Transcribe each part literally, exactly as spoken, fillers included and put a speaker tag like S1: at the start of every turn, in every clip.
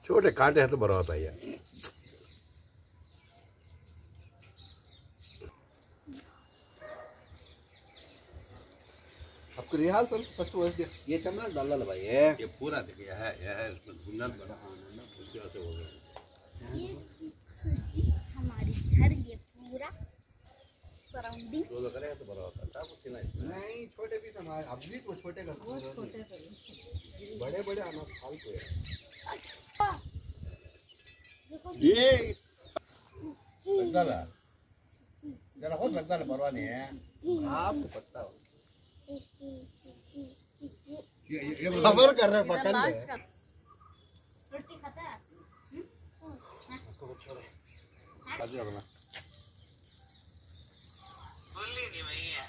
S1: छोटे कांटे हैं तो बड़ा होता है यार।
S2: आपको रिहर्सल फर्स्ट वॉइस दे। ये चम्मच डाल ला भाई। ये
S1: ये पूरा देखिए है ये है इसमें भुन्ना बड़ा आना भुजिया से हो गया।
S3: ये जी हमारी घर ये पूरा सराउंडिंग
S1: दो दो करे तो बड़ा होता है। कुछ नहीं
S2: नहीं छोटे भी हमारे अब भी तो छोटे का
S4: बहुत छोटे थे।
S2: बड़े बड़े आना फालतू है।
S3: अच्छा देखो
S1: ये लगता है जरा हो लगता है परवाह नहीं है।
S2: आपको पता हो
S1: ये ये
S2: खबर कर रहे पकड़ ले।
S3: रोटी खाता है
S1: काजू रखना
S5: बोली नहीं भैया।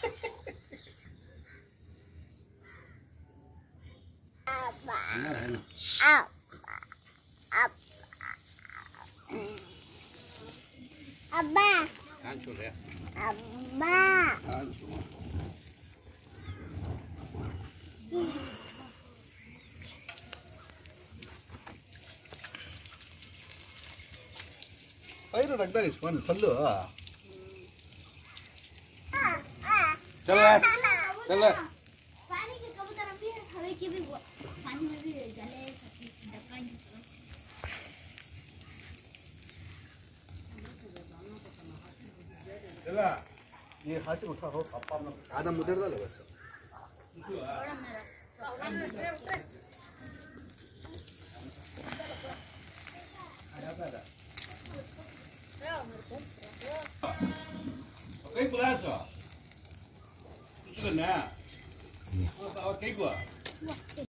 S1: है ना
S3: अब्बा
S1: कान छोड़ रहे
S3: अब्बा
S1: कान छोड़
S2: पैर रखता है स्पून फल्लू
S1: चल चल
S3: पानी के कबूतर भी हवा के भी पानी में भी जले डक्का
S1: चला
S2: ये हाथ से उठा हो आधा मुदर डालो बस।
S3: थोड़ा मेरा
S1: कहीं बुलाया सो कुछ करना है। वो कहीं को